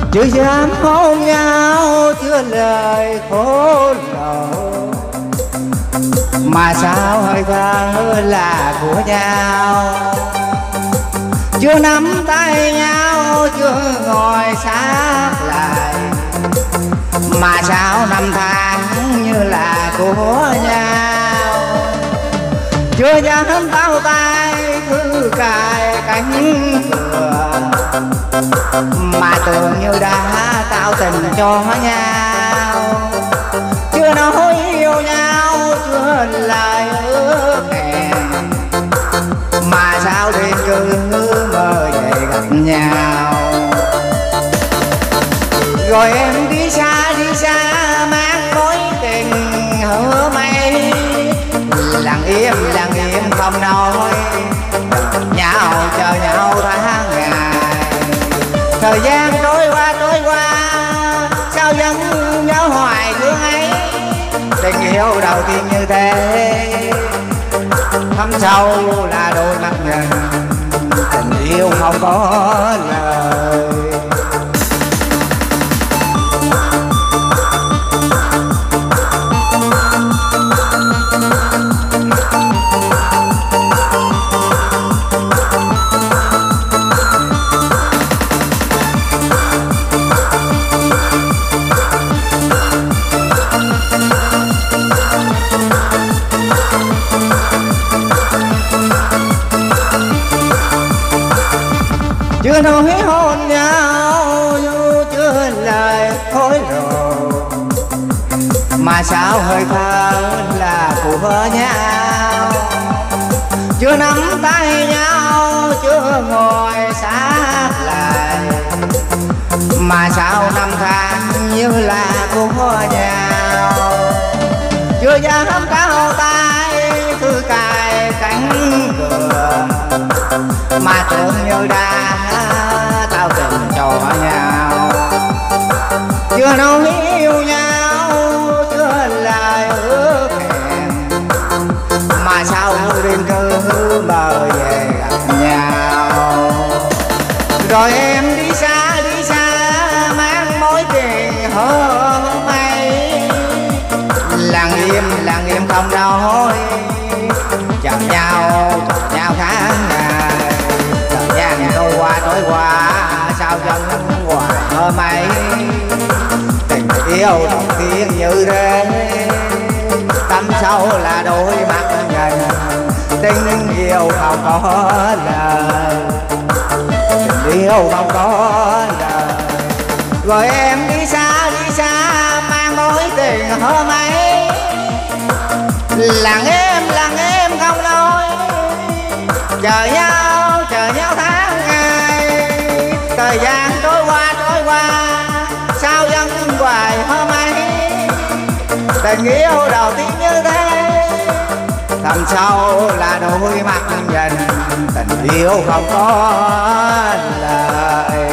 chưa dám hôn nhau, chưa lời khổ lầu, mà sao hơi thở là của nhau. Chưa nắm tay nhau, chưa ngồi sát lại, mà sao năm tháng như là của nhau. Chưa dám bao tay cứ cài cánh cửa, mà tưởng như đã tạo tình cho nhau. Chưa nói yêu nhau, chưa lời ước hẹn, mà sao đêm cứ mơ về gặp nhau. Rồi em đi xa mang mối tình hứa mây, lặng im không nói, nhau chờ nhau tháng ngày. Thời gian trôi qua sao vẫn nhớ hoài thương ấy. Tình yêu đầu tiên như thế, thấm sâu là đôi mắt nhìn, tình yêu không có lời. Chưa nói hôn nhau, chưa lời hối lộ, mà sao hơi thở là của nhau. Chưa nắm tay nhau, chưa ngồi sát lại, mà sao năm tháng như là của nhau. Chưa dám cao tay cứ cài cánh cửa, mà tưởng như đã tao tình cho nhau. Chưa nói yêu nhau, chưa lời ước hẹn, mà sao đêm cứ mơ về gặp nhau. Rồi em đi xa mang mối tình hơ mây, lặng im không nói, chờ nhau tháng ngày. Thời gian trôi qua sao vẫn hoài mơ mây. Tình yêu đầu tiên như thế, tâm sâu là đôi mắt nhìn, tình yêu không có lời, tình yêu không có lời. Rồi em đi xa mang mối tình hơ mây, lặng em không nói, chờ nhau tháng ngày. Thời gian trôi qua sao vẫn hoài hơ mây. Tình yêu đầu tiên như thế, thầm sâu là đôi mắt nhìn, tình yêu không có lời.